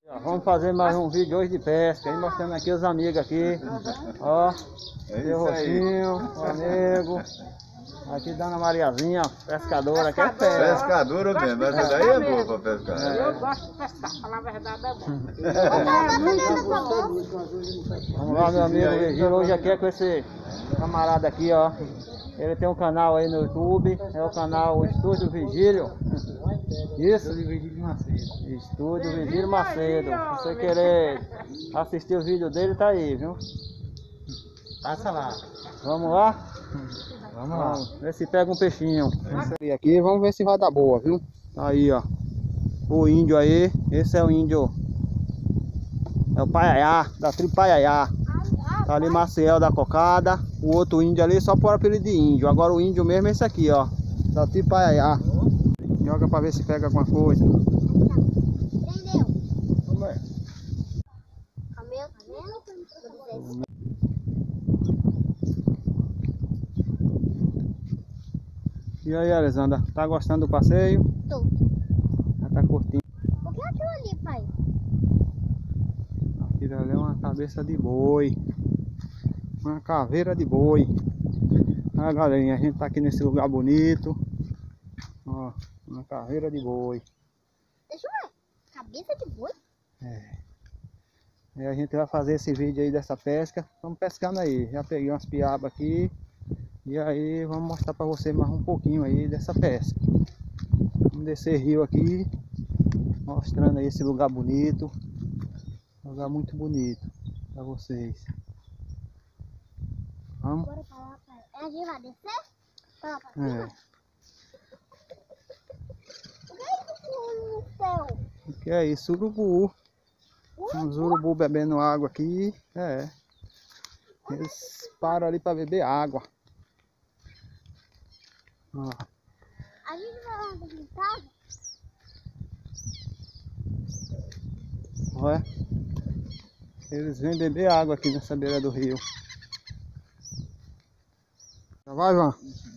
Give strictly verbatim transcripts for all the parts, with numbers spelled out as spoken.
Vamos fazer mais um vídeo hoje de pesca, aí mostrando aqui os amigos aqui, ó, É o Roxinho, o amigo, aqui Dona Mariazinha, pescadora, aqui é fera. Pescadora mesmo, essa daí é boa pra pescar. É. Eu gosto de pescar, falar a verdade é bom. Vamos lá, meu amigo Virgílio, hoje aqui é com esse camarada aqui, ó. Ele tem um canal aí no YouTube, é o canal Estúdio Virgílio. Isso? Estúdio Virgílio Macedo. Estúdio Virgílio Macedo. Se você querer assistir o vídeo dele, tá aí, viu? Passa lá. Vamos lá? Vamos lá. Vamos ver se pega um peixinho. E aqui, vamos ver se vai dar boa, viu? Tá aí, ó. O índio aí, esse é o índio. É o Paiaiá, da tribo Paiaiá. Tá ali Maciel da Cocada. O outro índio ali só por apelido de índio. Agora o índio mesmo é esse aqui, ó. Da tribo Paiaiá. Joga pra ver se pega alguma coisa. Prendeu. Como é? E aí, Alessandra, tá gostando do passeio? Tô. Já tá curtindo. O que é aquilo ali, pai? Aquilo ali é uma cabeça de boi. Uma caveira de boi. Ah, galerinha, a gente tá aqui nesse lugar bonito. Ó, uma caveira de boi. Deixa eu ver. Cabeça de boi? É. E a gente vai fazer esse vídeo aí dessa pesca. Vamos pescando aí. Já peguei umas piabas aqui. E aí vamos mostrar pra você mais um pouquinho aí dessa pesca. Vamos descer rio aqui. Mostrando aí esse lugar bonito. Lugar muito bonito pra vocês. Vamos? Bora pra lá, pai. É, a gente vai descer? Pra lá, pra É. cima? O que é isso no céu? O que é isso? Urubu. Uns urubu bebendo água aqui. É. Eles param ali para beber água. Ó. A gente vai lá dentro de casa? Olha. Eles vêm beber água aqui nessa beira do rio. Vai, Ivan?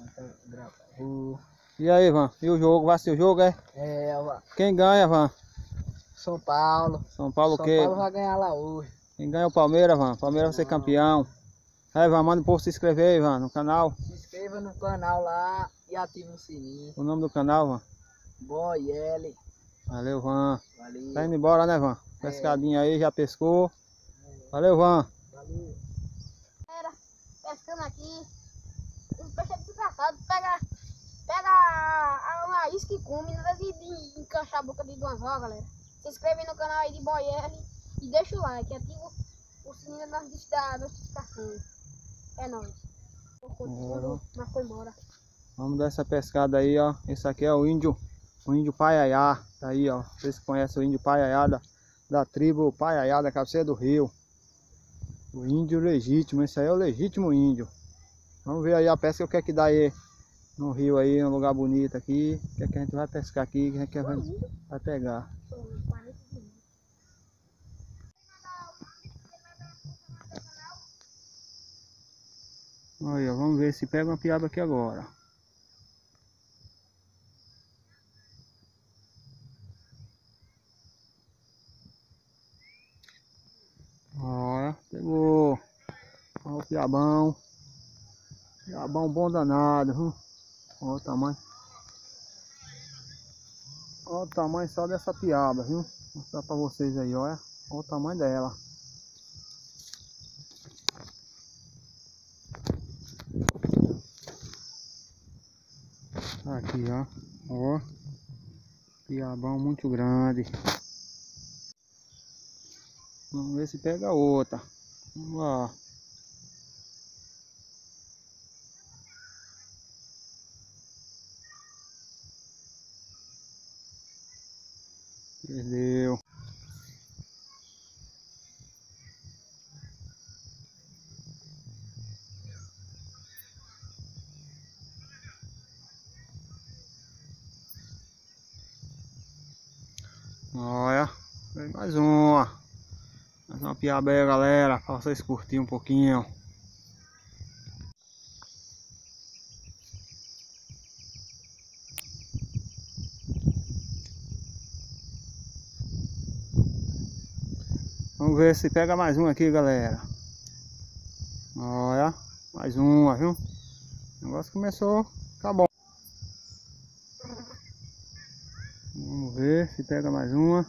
E aí, Ivan? E o jogo? Vai ser o jogo, é? É, Quem ganha, Ivan? São Paulo. São Paulo o São quê? Paulo vai ganhar lá hoje. Quem ganha é o Palmeiras, Ivan. Palmeiras vai ser campeão. Aí, Ivan, manda o povo se inscrever, Ivan, no canal. Se inscreva no canal lá e ative o sininho. O nome do canal, Ivan? Boy L. Valeu, Ivan. Valeu. Tá indo embora, né, Ivan? Pescadinha aí, já pescou. Valeu, Ivan. Valeu. Galera, pescando aqui. Os peixes é desgraçado. Pega, pega a- uma isca e come. Nada de, de encaixar a boca de duas rodas, galera. Se inscreve no canal aí de Boy L e deixa o like. Ativa o sininho das da notificações. É nóis. Mas foi embora. Vamos dar essa pescada aí, ó. Esse aqui é o índio, o índio Paiaiá. Tá aí, ó. Vocês conhecem o índio Paiaiá da, da tribo Paiaiá, da cabeceira do rio. O índio legítimo, esse aí é o legítimo índio. Vamos ver aí a pesca, o que é que dá aí no rio aí, um lugar bonito aqui. O que é que a gente vai pescar aqui, o que é que a gente vai pegar. Olha, vamos ver se pega uma piaba aqui agora. Olha, pegou. Olha o piabão. Piabão bom danado, viu? Olha o tamanho. Olha o tamanho só dessa piaba, viu? Vou mostrar pra vocês aí, olha. Olha o tamanho dela. Aqui, ó. Ó. Piabão muito grande. Vamos ver se pega outra. Vamos lá. Perdeu. Olha, vem mais uma. Mais uma piaba aí, galera, pra vocês curtirem um pouquinho. Vamos ver se pega mais um aqui, galera. Olha, mais uma, viu? O negócio começou a ficar bom. Vamos ver se pega mais uma.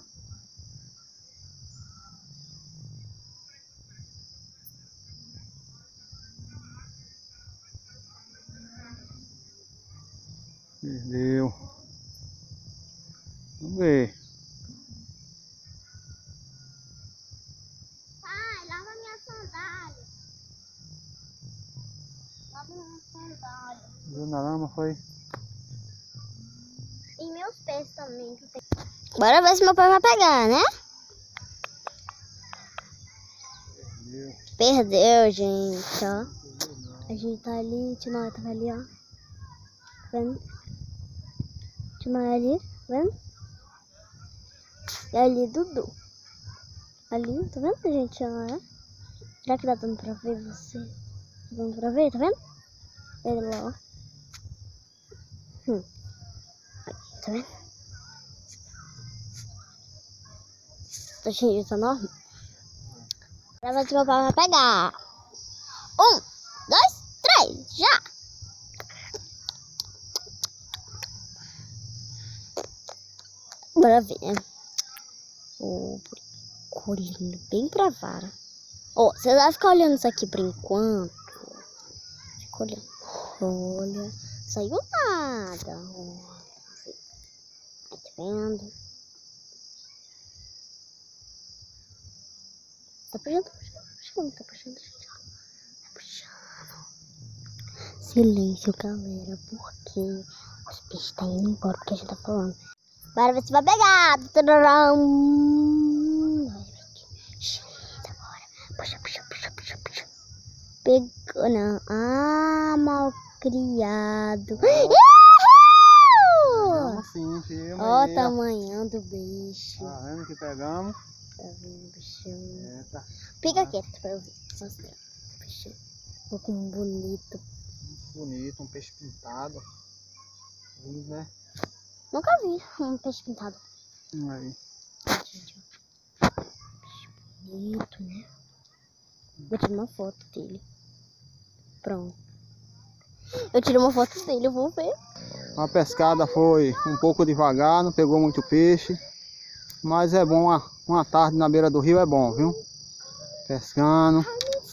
Perdeu. Vamos ver. Pai, lava minha sandália. Lava minha sandália. Viu na lama, foi? E meus pés também. Que tem... Bora ver se meu pai vai pegar, né? Perdeu. Perdeu, gente, ó. A gente tá ali, Timóteo tava ali, ó. Tá vendo? Timóteo ali, tá vendo? E ali, Dudu. Ali, tá vendo, gente? Ó, é? Será que dá dando pra ver você? Tá dando pra ver, tá vendo? Ele lá, ó. Hum. Tá vendo? Tá cheio, tá enorme. Pra ver se meu pai vai pegar. Um, dois, três, já! Bora ver, né? Oh, olhando bem pra vara. Ó, oh, você vai ficar olhando isso aqui por enquanto. Fica olhando. Olha, saiu nada. Olha. Tá vendo? Tá puxando, tá puxando, tá puxando, tá puxando. Silêncio, galera, porque os peixes estão indo embora porque a gente tá falando. Bora ver se vai pegar. Agora. Puxa, puxa, puxa, puxa, puxa. Pegou, não. Ah, mal criado. Pegamos sim, filma. Ó, aí, o tamanho do bicho. Tá vendo que pegamos? Tá vendo, bichão? Eita. Fica quieto pra eu ver. Mostrar. Bichão. Olha como bonito. Bonito, um peixe pintado. Lindo, né? Nunca vi um peixe pintado. Aí. Peixe bonito, né? Vou tirar uma foto dele. Pronto. Eu tirei uma foto dele, eu vou ver. A pescada foi um pouco devagar, não pegou muito peixe. Mas é bom, uma, uma tarde na beira do rio é bom, viu? Pescando.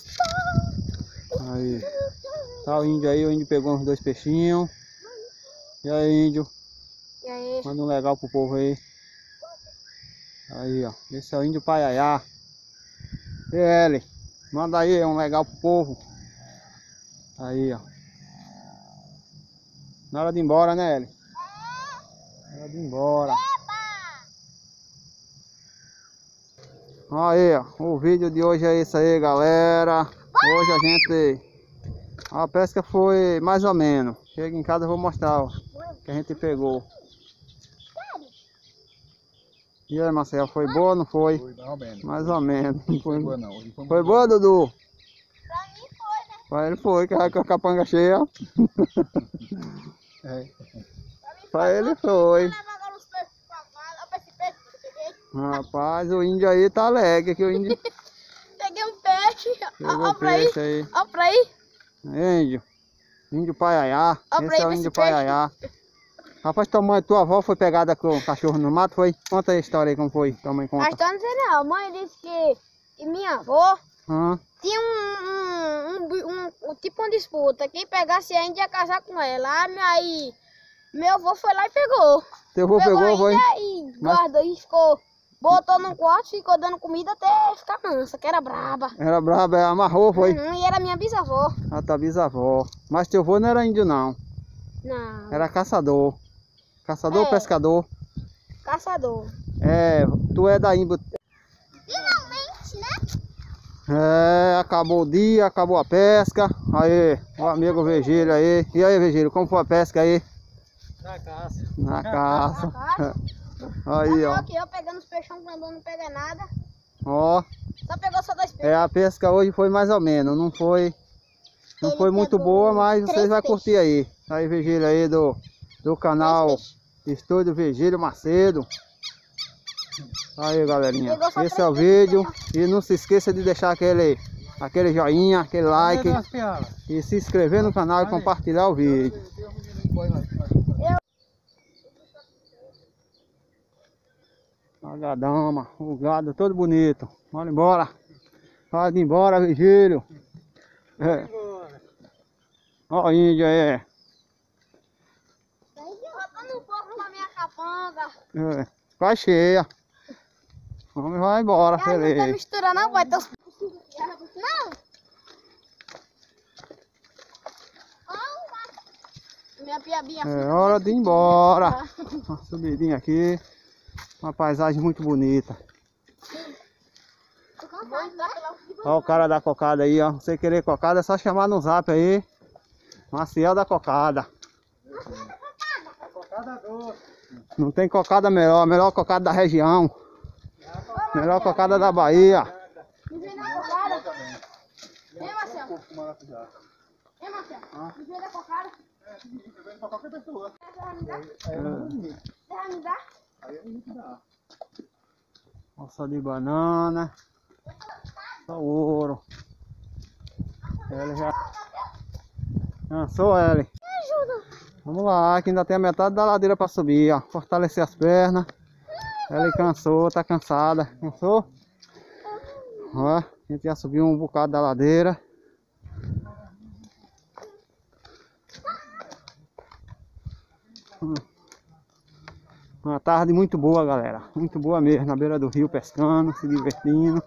Aí. Tá o índio aí, o índio pegou uns dois peixinhos. E aí, índio? E aí? Manda um legal pro povo aí. Aí, ó. Esse é o índio Paiaiá. E ele, manda aí um legal pro povo. Aí, ó. Na hora de ir embora, né, Eli? Na hora de ir embora. Aí, ó. O vídeo de hoje é esse aí, galera. Hoje a gente... A pesca foi mais ou menos. Chega em casa eu vou mostrar o que a gente pegou. E aí, Marcelo, foi boa ou não foi? Foi, mais ou menos. Mais ou menos. Não Foi foi, boa não. Hoje foi foi muito boa, Dudu? Pra mim foi, né? Pra ele foi, que vai com a capanga cheia. É. Pra ele foi. Vou levar agora uns peixes pra casa. Olha esse peixe que eu peguei. Rapaz, o índio aí tá alegre, que o índio Peguei um peixe. pegou Olha o pra aí. peixe aí. Olha pra aí. Índio. Índio Paiaiá. Ó, pra Esse é aí, o esse índio peixe. Paiaiá. Rapaz, tua mãe, tua avó foi pegada com o cachorro no mato, foi? Conta aí a história aí, como foi? Tua mãe A conta. história não sei não. A mãe disse que, que minha avó Hã? tinha um, um, um, um- um- tipo uma disputa. Quem pegasse a Índia ia casar com ela. Aí meu avô foi lá e pegou. Teu avô Pegou pegou, a foi? Índia e Mas- guardou e ficou. Botou num quarto, ficou dando comida até ficar mansa, que era braba. Era braba, é, amarrou, foi? Uhum, e era minha bisavó. A tua bisavó. Mas teu avô não era índio, não. Não, Era caçador. Caçador ou É. pescador? caçador. É, tu é da Imbu. Finalmente, né? É, acabou o dia, acabou a pesca. Aí, o amigo Virgílio aí. E aí, Virgílio, como foi a pesca aí? Na caça. Na caça. Na caça. Aí, Só ó. que eu pegando os peixão grandão não pega nada. Ó, Só pegou só dois peixes. é, a pesca hoje foi mais ou menos. Não foi, não Ele foi muito pegou boa, mas três vocês vão peixes. curtir aí. Aí, Virgílio aí do, do canal Três peixes. Estúdio Virgílio Macedo. Aí, galerinha, Pegou só esse é o três vídeo. E não se esqueça de deixar aquele, aquele joinha, aquele like. E se inscrever no canal e compartilhar o vídeo. A gadama, o gado todo bonito. Bora embora. Pode ir embora, Vigílio. É. Ó o índio aí. Faltando um pouco pra minha capanga. É. Vai cheia. Vamos vai embora, Cara, não tá feliz. misturando não, vai ter os... Não! Minha piabinha. É hora de ir embora. Uma subidinha aqui. Uma paisagem muito bonita. Ó o cara da cocada aí, ó. Você querer cocada é só chamar no zap aí. Maciel da cocada. Não tem cocada melhor, melhor cocada da região. Melhor cocada da Bahia. Me vem na cocada. Vem, Marcelo. Vem, Marcelo. Me vem na cocada. Pra qualquer pessoa. Deixa me dar. Alça de banana. Só ouro. Ele já cansou, ele. Vamos lá, que ainda tem a metade da ladeira para subir, ó. Fortalecer as pernas. Ele cansou, tá cansada. Cansou? Ó, a gente já subiu um bocado da ladeira. Hum. Uma tarde muito boa, galera. Muito boa mesmo, na beira do rio, pescando, se divertindo.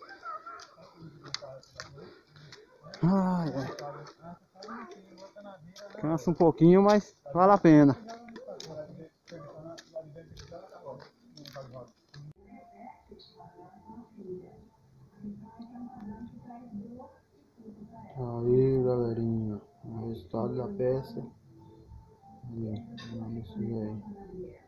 Ai, ai. Cansa um pouquinho, mas vale a pena. Aí, galerinha, o resultado da peça. Aí, vamos ver aí.